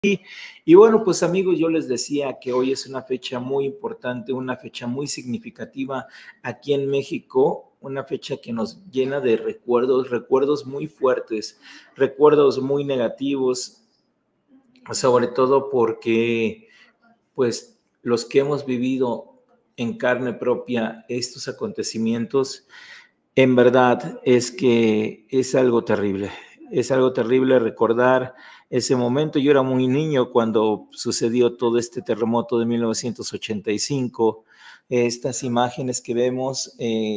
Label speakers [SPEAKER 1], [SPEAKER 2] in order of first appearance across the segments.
[SPEAKER 1] Y bueno, pues amigos, yo les decía que hoy es una fecha muy importante, una fecha muy significativa aquí en México, una fecha que nos llena de recuerdos, recuerdos muy fuertes, recuerdos muy negativos, sobre todo porque pues los que hemos vivido en carne propia estos acontecimientos, en verdad es que es algo terrible recordar ese momento. Yo era muy niño cuando sucedió todo este terremoto de 1985, estas imágenes que vemos,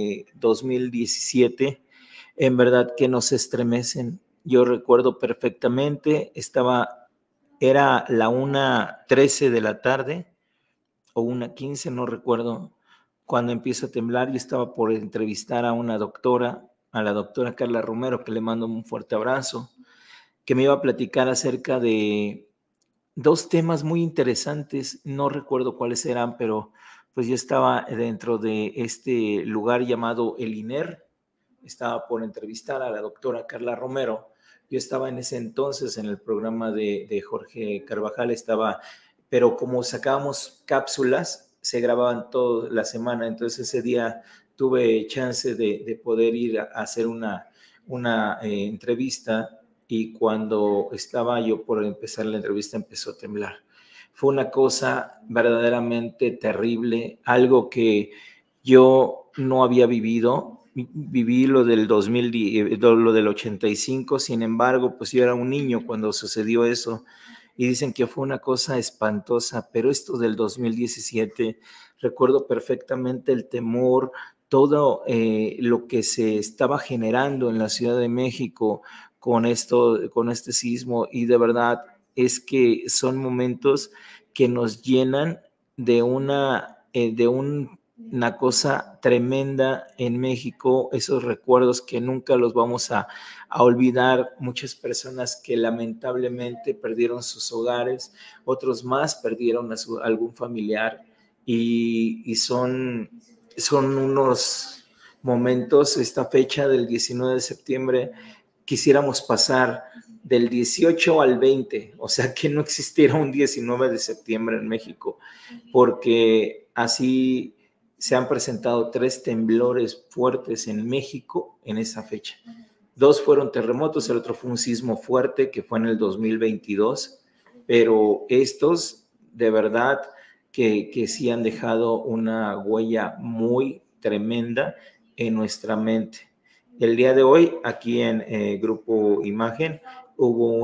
[SPEAKER 1] 2017, en verdad que nos estremecen. Yo recuerdo perfectamente, era la 1:13 de la tarde, o 1:15, no recuerdo, cuando empieza a temblar. Yo estaba por entrevistar a una doctora, a la doctora Carla Romero, que le mando un fuerte abrazo, que me iba a platicar acerca de dos temas muy interesantes, no recuerdo cuáles eran, pero pues yo estaba dentro de este lugar llamado El INER, estaba por entrevistar a la doctora Carla Romero. Yo estaba en ese entonces en el programa de Jorge Carvajal, pero como sacábamos cápsulas, se grababan toda la semana, entonces ese día tuve chance de poder ir a hacer una entrevista, y cuando estaba yo por empezar la entrevista empezó a temblar. Fue una cosa verdaderamente terrible, algo que yo no había vivido. Viví lo del 2010, lo del 85, sin embargo, pues yo era un niño cuando sucedió eso, y dicen que fue una cosa espantosa, pero esto del 2017, recuerdo perfectamente el temor, todo lo que se estaba generando en la Ciudad de México con este sismo, y de verdad es que son momentos que nos llenan de una cosa tremenda en México, esos recuerdos que nunca los vamos a olvidar. Muchas personas que lamentablemente perdieron sus hogares, otros más perdieron algún familiar, y son unos momentos. Esta fecha del 19 de septiembre quisiéramos pasar del 18 al 20, o sea, que no existiera un 19 de septiembre en México, porque así se han presentado 3 temblores fuertes en México en esa fecha. 2 fueron terremotos, el otro fue un sismo fuerte que fue en el 2022, pero estos de verdad que sí han dejado una huella muy tremenda en nuestra mente. El día de hoy, aquí en Grupo Imagen, hubo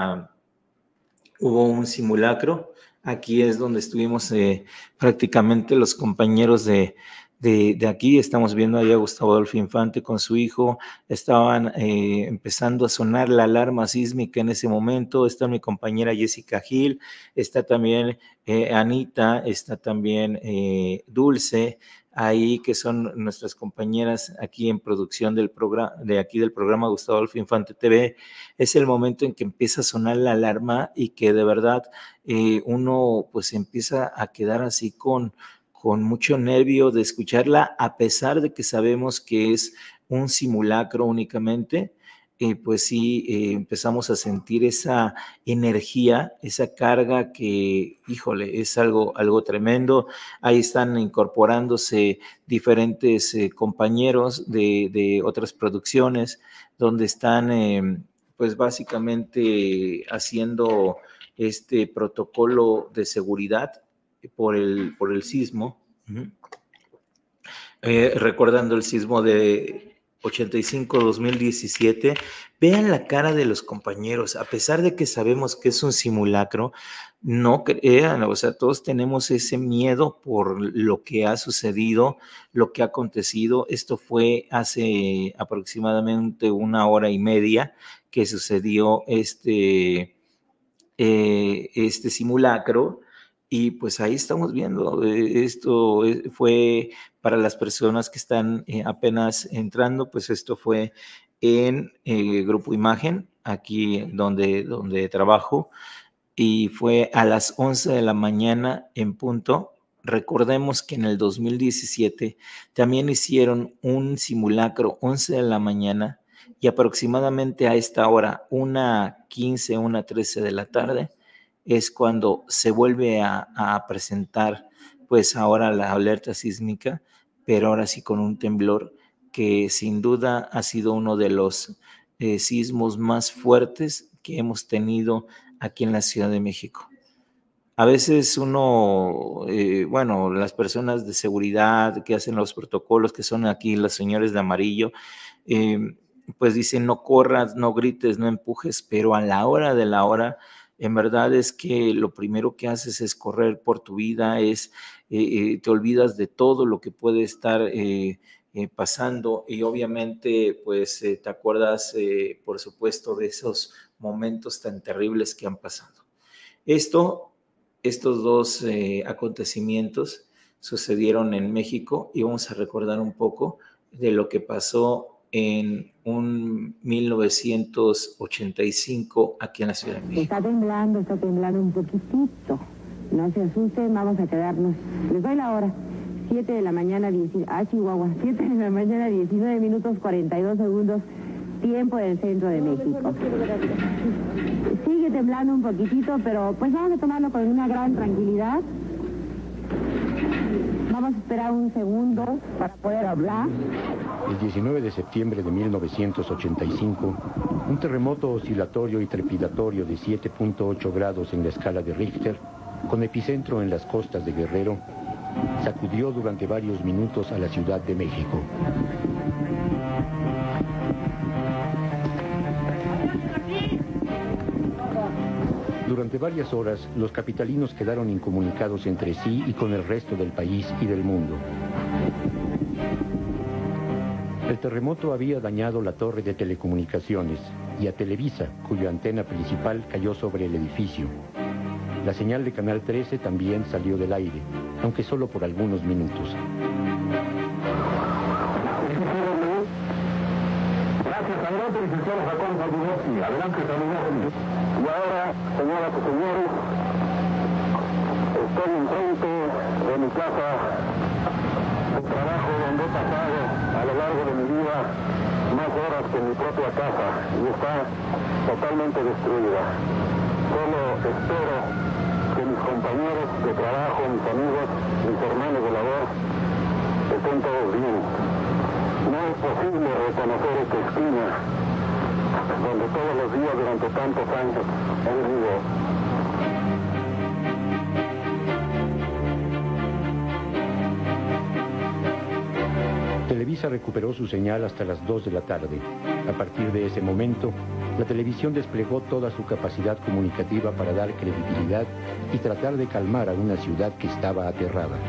[SPEAKER 1] un simulacro. Aquí es donde estuvimos prácticamente los compañeros de aquí. Estamos viendo ahí a Gustavo Adolfo Infante con su hijo. Estaban empezando a sonar la alarma sísmica en ese momento. Está mi compañera Jessica Gil, está también Anita, está también Dulce, ahí, que son nuestras compañeras aquí en producción del programa, del programa Gustavo Adolfo Infante TV. Es el momento en que empieza a sonar la alarma y que de verdad uno pues empieza a quedar así con mucho nervio de escucharla, a pesar de que sabemos que es un simulacro únicamente. Pues sí, empezamos a sentir esa energía, esa carga que, híjole, es algo tremendo. Ahí están incorporándose diferentes compañeros de otras producciones, donde están pues básicamente haciendo este protocolo de seguridad por el sismo. Recordando el sismo de 85-2017, vean la cara de los compañeros, a pesar de que sabemos que es un simulacro, no crean, o sea, todos tenemos ese miedo por lo que ha sucedido, lo que ha acontecido. Esto fue hace aproximadamente 1 hora y media que sucedió este simulacro, y pues ahí estamos viendo. Esto fue para las personas que están apenas entrando, pues esto fue en Grupo Imagen, aquí donde trabajo, y fue a las 11 de la mañana en punto. Recordemos que en el 2017 también hicieron un simulacro 11 de la mañana, y aproximadamente a esta hora, 1:15, 1:13 de la tarde, es cuando se vuelve a presentar, pues ahora la alerta sísmica, pero ahora sí con un temblor que sin duda ha sido uno de los sismos más fuertes que hemos tenido aquí en la Ciudad de México. A veces uno, bueno, las personas de seguridad que hacen los protocolos, que son aquí los señores de amarillo, eh, pues dicen no corras, no grites, no empujes, pero a la hora de la hora, en verdad es que lo primero que haces es correr por tu vida, te olvidas de todo lo que puede estar pasando y obviamente pues te acuerdas, por supuesto, de esos momentos tan terribles que han pasado. Estos dos acontecimientos sucedieron en México y vamos a recordar un poco de lo que pasó en un 1985 aquí en la Ciudad de México.
[SPEAKER 2] Está temblando un poquitito. No se asusten, vamos a quedarnos. Les doy la hora. 7 de la mañana, Chihuahua. 7 de la mañana, 19 minutos 42 segundos, tiempo del centro de México. Sigue temblando un poquitito, pero pues vamos a tomarlo con una gran tranquilidad. Vamos a esperar un segundo para poder hablar.
[SPEAKER 3] El 19 de septiembre de 1985, un terremoto oscilatorio y trepidatorio de 7.8 grados en la escala de Richter, con epicentro en las costas de Guerrero, sacudió durante varios minutos a la Ciudad de México. Durante varias horas, los capitalinos quedaron incomunicados entre sí y con el resto del país y del mundo. El terremoto había dañado la torre de telecomunicaciones y a Televisa, cuya antena principal cayó sobre el edificio. La señal de Canal 13 también salió del aire, aunque solo por algunos minutos.
[SPEAKER 4] Gracias, adelante, licenciado Jacobo Zabludovsky. Adelante, saludos. Y ahora, señoras y señores, estoy enfrente de mi casa de trabajo donde he pasado a lo largo de mi vida más horas que en mi propia casa y está totalmente destruida. Solo espero que mis compañeros de trabajo, mis amigos, mis hermanos de labor, estén todos bien. No es posible reconocer esta esquina donde todos los días durante tantos años he vivido.
[SPEAKER 3] Televisa recuperó su señal hasta las 2 de la tarde. A partir de ese momento, la televisión desplegó toda su capacidad comunicativa para dar credibilidad y tratar de calmar a una ciudad que estaba aterrada.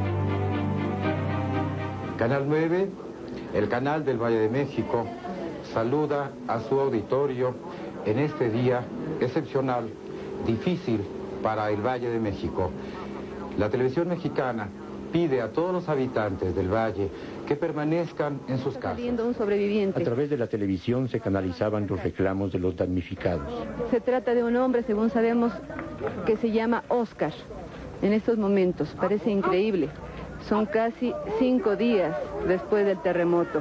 [SPEAKER 5] Canal 9, el canal del Valle de México, saluda a su auditorio en este día excepcional, difícil para el Valle de México. La televisión mexicana pide a todos los habitantes del Valle que permanezcan en sus casas.
[SPEAKER 2] Un sobreviviente.
[SPEAKER 3] A través de la televisión se canalizaban los reclamos de los damnificados.
[SPEAKER 2] Se trata de un hombre, según sabemos, que se llama Oscar. En estos momentos, parece increíble. Son casi 5 días después del terremoto.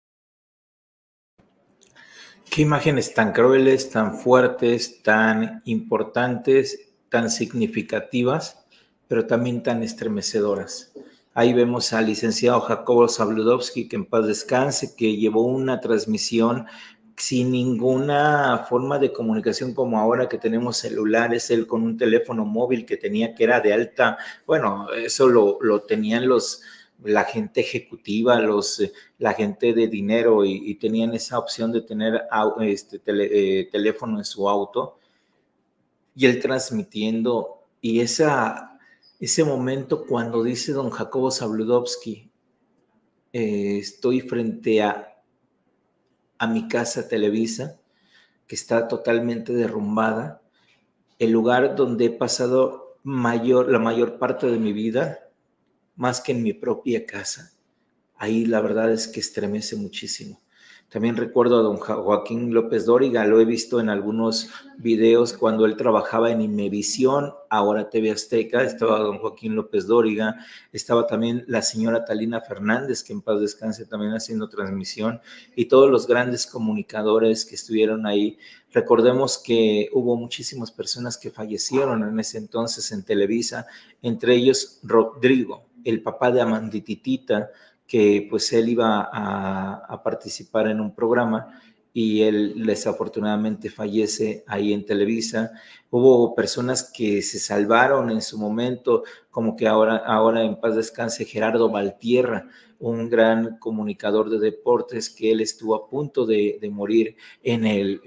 [SPEAKER 1] Qué imágenes tan crueles, tan fuertes, tan importantes, tan significativas, pero también tan estremecedoras. Ahí vemos al licenciado Jacobo Zabludovsky, que en paz descanse, que llevó una transmisión sin ninguna forma de comunicación como ahora que tenemos celulares, él con un teléfono móvil que tenía, que era de alta, bueno, eso lo tenían la gente ejecutiva, la gente de dinero y tenían esa opción de tener teléfono en su auto y él transmitiendo y ese momento cuando dice don Jacobo Zabludovsky, estoy frente a mi casa Televisa, que está totalmente derrumbada, el lugar donde he pasado la mayor parte de mi vida, más que en mi propia casa. Ahí la verdad es que estremece muchísimo. También recuerdo a don Joaquín López Dóriga, lo he visto en algunos videos cuando él trabajaba en Imevisión, ahora TV Azteca, estaba don Joaquín López Dóriga, estaba también la señora Talina Fernández, que en paz descanse, también haciendo transmisión, y todos los grandes comunicadores que estuvieron ahí. Recordemos que hubo muchísimas personas que fallecieron en ese entonces en Televisa, entre ellos Rodrigo, el papá de Amandititita, que pues él iba a participar en un programa y él desafortunadamente fallece ahí en Televisa. Hubo personas que se salvaron en su momento, como que ahora en paz descanse Gerardo Valtierra, un gran comunicador de deportes, que él estuvo a punto de morir en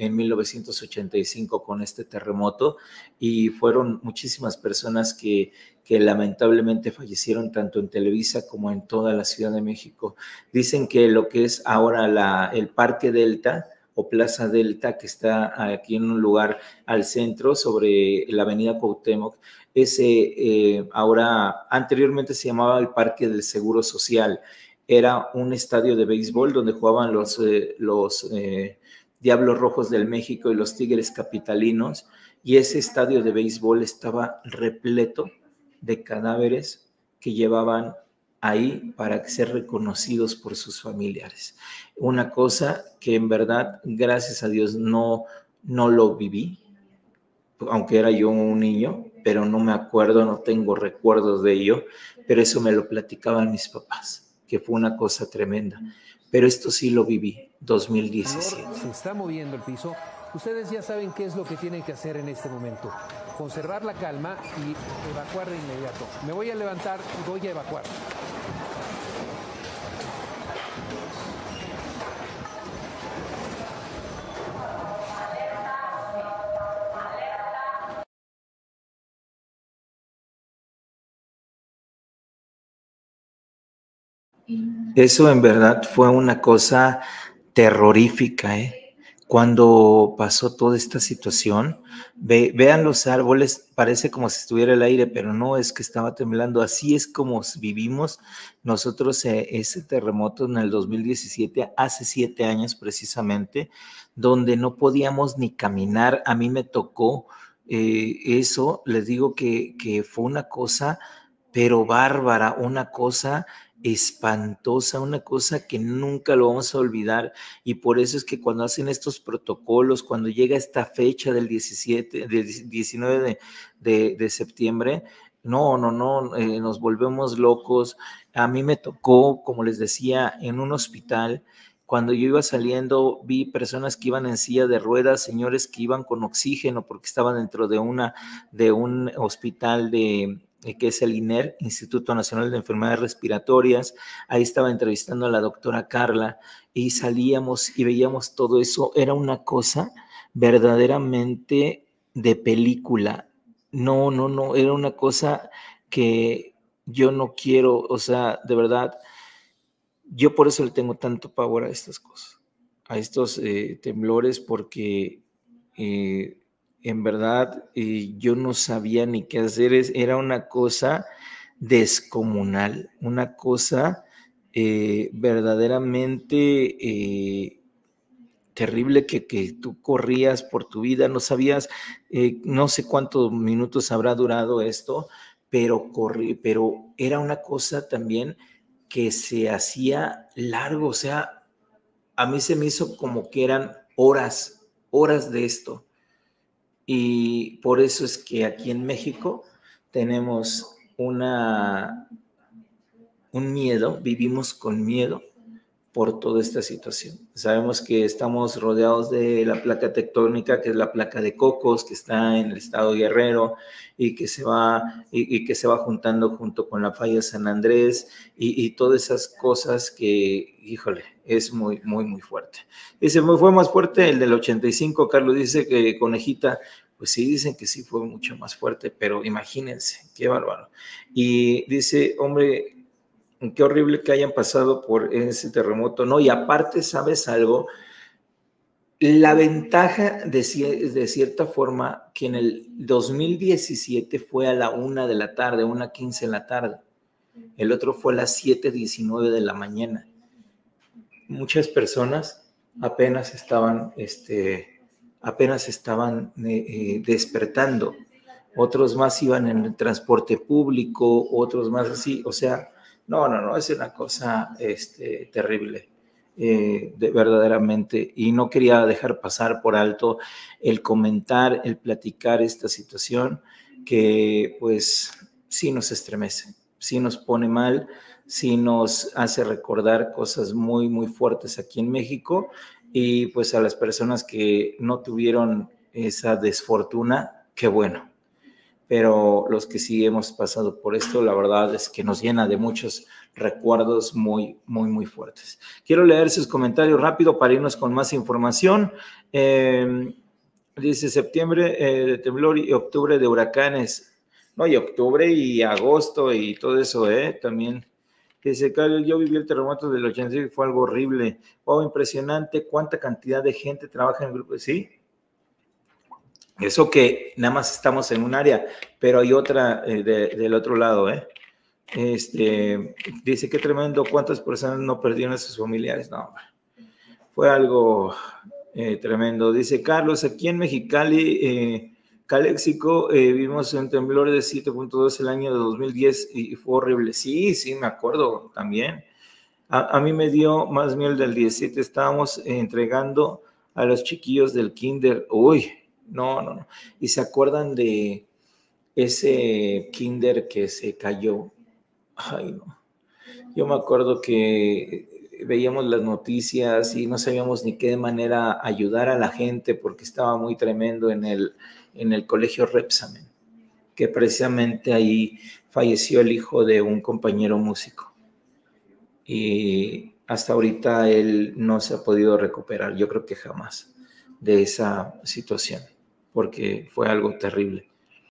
[SPEAKER 1] 1985 con este terremoto, y fueron muchísimas personas que lamentablemente fallecieron tanto en Televisa como en toda la Ciudad de México. Dicen que lo que es ahora el Parque Delta o Plaza Delta, que está aquí en un lugar al centro sobre la avenida Cuauhtémoc, ahora anteriormente se llamaba el Parque del Seguro Social. Era un estadio de béisbol donde jugaban los Diablos Rojos del México y los Tigres Capitalinos, y ese estadio de béisbol estaba repleto de cadáveres que llevaban ahí para ser reconocidos por sus familiares. Una cosa que en verdad, gracias a Dios, no lo viví, aunque era yo un niño, pero no me acuerdo, no tengo recuerdos de ello, pero eso me lo platicaban mis papás, que fue una cosa tremenda. Pero esto sí lo viví, 2017.
[SPEAKER 6] Se está moviendo el piso. Ustedes ya saben qué es lo que tienen que hacer en este momento. Conservar la calma y evacuar de inmediato. Me voy a levantar y voy a evacuar.
[SPEAKER 1] Eso en verdad fue una cosa terrorífica, ¿eh? Cuando pasó toda esta situación, vean los árboles, parece como si estuviera el aire, pero no, es que estaba temblando. Así es como vivimos nosotros ese terremoto en el 2017, hace 7 años precisamente, donde no podíamos ni caminar. A mí me tocó eso, les digo que fue una cosa, pero bárbara, una cosa espantosa, una cosa que nunca lo vamos a olvidar. Y por eso es que cuando hacen estos protocolos, cuando llega esta fecha del 19 de septiembre, nos volvemos locos. A mí me tocó, como les decía, en un hospital. Cuando yo iba saliendo, vi personas que iban en silla de ruedas, señores que iban con oxígeno porque estaban dentro de un hospital que es el INER, Instituto Nacional de Enfermedades Respiratorias. Ahí estaba entrevistando a la doctora Carla y salíamos y veíamos todo eso. Era una cosa verdaderamente de película. No, era una cosa que yo no quiero, o sea, de verdad, yo por eso le tengo tanto pavor a estas cosas, a estos temblores, porque en verdad yo no sabía ni qué hacer. Era una cosa descomunal, una cosa verdaderamente terrible, que tú corrías por tu vida, no sabías, no sé cuántos minutos habrá durado esto, pero era una cosa también que se hacía largo. O sea, a mí se me hizo como que eran horas de esto. Y por eso es que aquí en México tenemos un miedo, vivimos con miedo por toda esta situación. Sabemos que estamos rodeados de la placa tectónica, que es la placa de Cocos, que está en el estado de Guerrero, y que se va juntando junto con la falla de San Andrés, y todas esas cosas que, híjole, es muy, muy, muy fuerte. Dice, fue más fuerte el del 85, Carlos dice que Conejita. Pues sí, dicen que sí fue mucho más fuerte, pero imagínense, qué bárbaro. Y dice, hombre, qué horrible que hayan pasado por ese terremoto, ¿no? Y aparte, ¿sabes algo? La ventaja de cierta forma, que en el 2017 fue a la 1 de la tarde, 1:15 de la tarde. El otro fue a las 7:19 de la mañana. Muchas personas apenas estaban despertando. Otros más iban en el transporte público, otros más así, o sea, no, es una cosa terrible, verdaderamente, y no quería dejar pasar por alto el comentar, el platicar esta situación que pues sí nos estremece, sí nos pone mal, sí nos hace recordar cosas muy, muy fuertes aquí en México, y pues a las personas que no tuvieron esa desfortuna, qué bueno. Pero los que sí hemos pasado por esto, la verdad es que nos llena de muchos recuerdos muy, muy, muy fuertes. Quiero leer sus comentarios rápido para irnos con más información. Dice septiembre de temblor y octubre de huracanes. No, y octubre y agosto y todo eso, también. Dice, Carlos, yo viví el terremoto del 86 y fue algo horrible. Wow, impresionante cuánta cantidad de gente trabaja en grupos. Sí, eso que nada más estamos en un área, pero hay otra del otro lado, dice, qué tremendo, cuántas personas no perdieron a sus familiares. No, fue algo tremendo. Dice Carlos, aquí en Mexicali, Caléxico, vimos un temblor de 7.2 el año de 2010 y fue horrible. Sí, me acuerdo también. A mí me dio más miedo del 17, estábamos entregando a los chiquillos del kinder. Uy, no. ¿Y se acuerdan de ese kinder que se cayó? Ay, no. Yo me acuerdo que veíamos las noticias y no sabíamos ni qué manera ayudar a la gente porque estaba muy tremendo en el colegio Repsamen, que precisamente ahí falleció el hijo de un compañero músico. Y hasta ahorita él no se ha podido recuperar, yo creo que jamás, de esa situación, porque fue algo terrible.